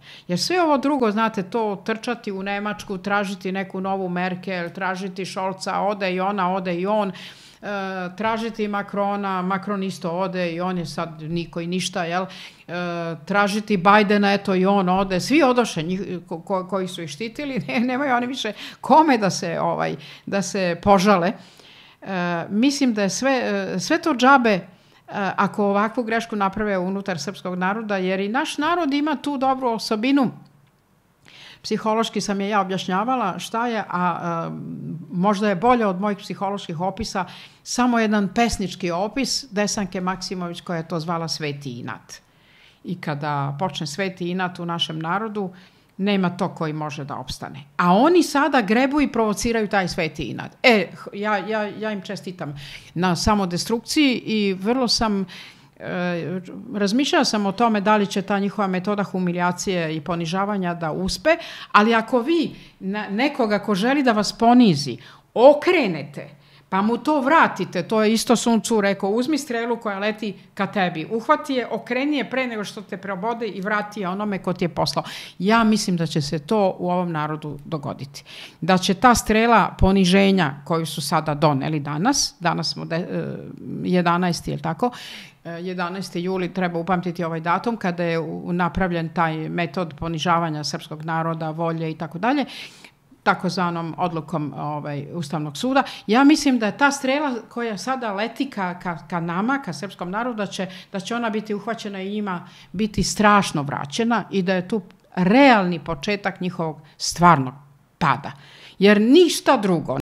Jer sve ovo drugo, znate, to trčati u Nemačku, tražiti neku novu Merkel, tražiti Scholza, ode i ona, ode i on, tražiti Macrona, Macron isto ode i on je sad niko i ništa, jel? Tražiti Bajdena, eto i on ode, svi odoše koji su ih štitili, nemaju oni više kome da se požale. Mislim da je sve to džabe ako ovakvu grešku naprave unutar srpskog naroda, jer i naš narod ima tu dobru osobinu. Psihološki sam je ja objašnjavala šta je, a možda je bolje od mojih psiholoških opisa samo jedan pesnički opis Desanke Maksimović koja je to zvala Sveti inat. I kada počne Sveti inat u našem narodu, nema to koji može da opstane. A oni sada grebu i provociraju taj sveti inat. Ja im čestitam na samodestrukciji i vrlo sam razmišljala sam o tome da li će ta njihova metoda humiljacije i ponižavanja da uspe, ali ako vi nekoga ko želi da vas ponizi okrenete, pa mu to vratite, to je isto Sun Tzu rekao, uzmi strelu koja leti ka tebi, uhvati je, okreni je pre nego što te probode i vrati je onome ko ti je poslao. Ja mislim da će se to u ovom narodu dogoditi. Da će ta strela poniženja koju su sada doneli danas smo 11. je li tako? 11. juli, treba upamtiti ovaj datum, kada je napravljen taj metod ponižavanja srpskog naroda, volje i tako dalje, takozvanom odlukom Ustavnog suda. Ja mislim da je ta strela koja sada leti ka nama, ka srpskom narodu, da će ona biti uhvaćena i njima biti strašno vraćena i da je tu realni početak njihovog stvarnog pada. Jer ništa drugo